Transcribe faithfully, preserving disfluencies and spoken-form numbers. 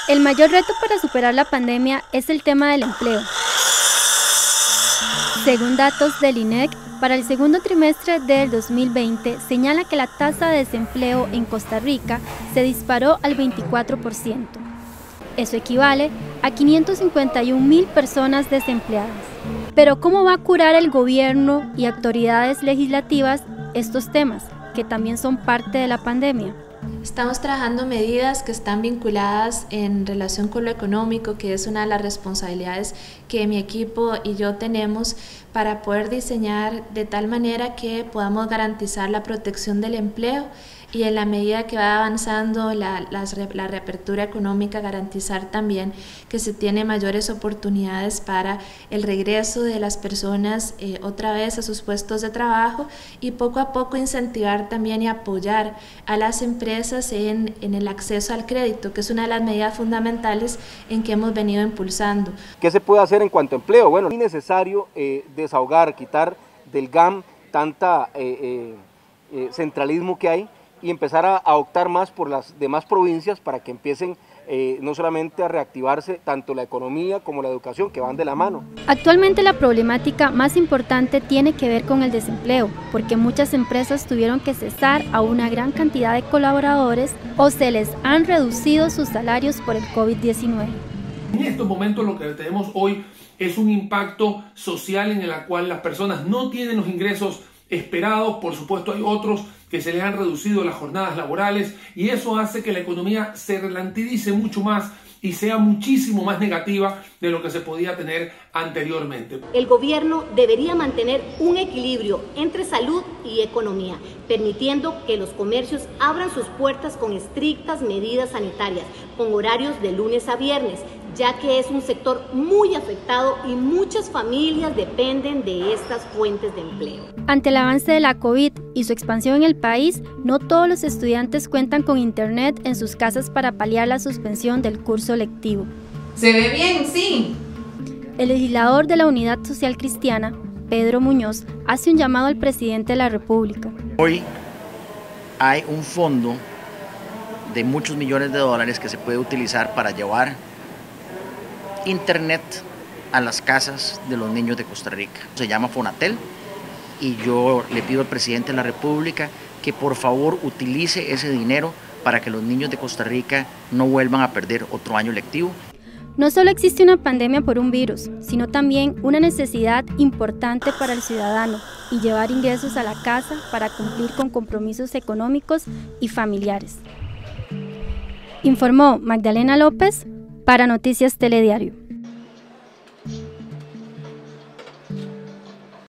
El mayor reto para superar la pandemia es el tema del empleo. Según datos del I N E C, para el segundo trimestre del dos mil veinte, señala que la tasa de desempleo en Costa Rica se disparó al veinticuatro por ciento. Eso equivale a quinientas cincuenta y un mil personas desempleadas. Pero ¿cómo va a curar el gobierno y autoridades legislativas estos temas, que también son parte de la pandemia? Estamos trabajando medidas que están vinculadas en relación con lo económico, que es una de las responsabilidades que mi equipo y yo tenemos para poder diseñar de tal manera que podamos garantizar la protección del empleo y en la medida que va avanzando la, la, la reapertura económica, garantizar también que se tiene mayores oportunidades para el regreso de las personas eh, otra vez a sus puestos de trabajo y poco a poco incentivar también y apoyar a las empresas en, en el acceso al crédito, que es una de las medidas fundamentales en que hemos venido impulsando. ¿Qué se puede hacer en cuanto a empleo? Bueno, es necesario eh, desahogar, quitar del G A M tanta eh, eh, eh, centralismo que hay y empezar a, a optar más por las demás provincias para que empiecen eh, no solamente a reactivarse tanto la economía como la educación, que van de la mano. Actualmente la problemática más importante tiene que ver con el desempleo, porque muchas empresas tuvieron que cesar a una gran cantidad de colaboradores o se les han reducido sus salarios por el COVID diecinueve. En estos momentos lo que tenemos hoy es un impacto social en el cual las personas no tienen los ingresos esperados. Por supuesto hay otros que se les han reducido las jornadas laborales y eso hace que la economía se ralentice mucho más y sea muchísimo más negativa de lo que se podía tener anteriormente. El gobierno debería mantener un equilibrio entre salud y economía, permitiendo que los comercios abran sus puertas con estrictas medidas sanitarias, con horarios de lunes a viernes, ya que es un sector muy afectado y muchas familias dependen de estas fuentes de empleo. Ante el avance de la COVID y su expansión en el país, no todos los estudiantes cuentan con internet en sus casas para paliar la suspensión del curso lectivo. ¿Se ve bien? Sí. El legislador de la Unidad Social Cristiana, Pedro Muñoz, hace un llamado al presidente de la República. Hoy hay un fondo de muchos millones de dólares que se puede utilizar para llevar internet a las casas de los niños de Costa Rica. Se llama Fonatel y yo le pido al presidente de la República que por favor utilice ese dinero para que los niños de Costa Rica no vuelvan a perder otro año lectivo. No solo existe una pandemia por un virus, sino también una necesidad importante para el ciudadano y llevar ingresos a la casa para cumplir con compromisos económicos y familiares. Informó Magdalena López para Noticias Telediario.